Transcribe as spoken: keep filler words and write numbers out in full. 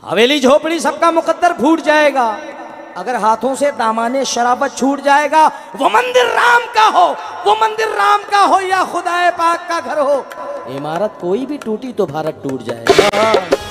हवेली झोपड़ी सबका मुकद्दर फूट जाएगा, अगर हाथों से दामाने शराबत छूट जाएगा। वो मंदिर राम का हो, वो मंदिर राम का हो या खुदाए पाक का घर हो, इमारत कोई भी टूटी तो भारत टूट जाएगा।